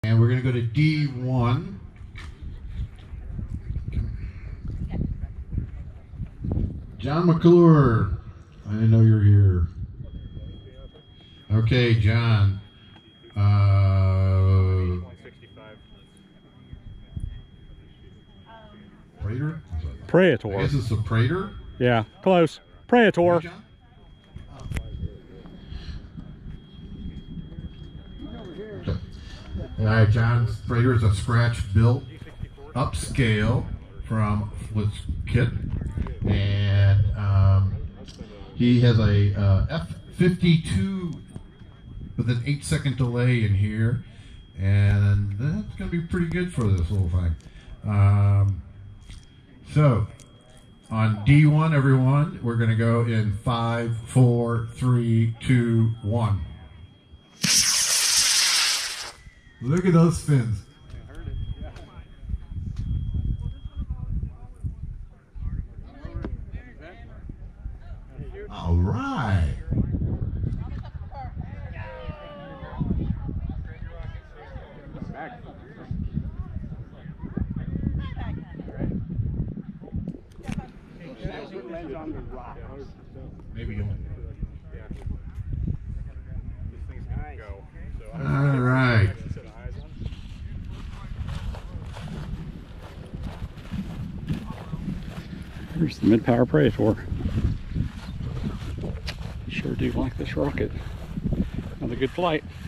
And we're going to go to D1. John McClure. I didn't know you were here. Okay, John. Praetor? Praetor. I guess it's a Praetor? Yeah, close. Praetor. John? Okay. All right, John. Praetor is a scratch-built upscale from Fliskits, and he has a F52 with an 8-second delay in here, and that's going to be pretty good for this little thing. So, on D1, everyone, we're going to go in 5, 4, 3, 2, 1. Look at those fins. All right. Maybe you won't. All right. Here's the Mid Praetor. Sure do like this rocket. Another good flight.